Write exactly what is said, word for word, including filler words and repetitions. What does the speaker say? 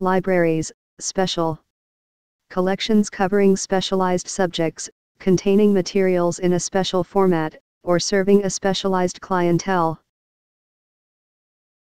Libraries, special collections covering specialized subjects, containing materials in a special format, or serving a specialized clientele.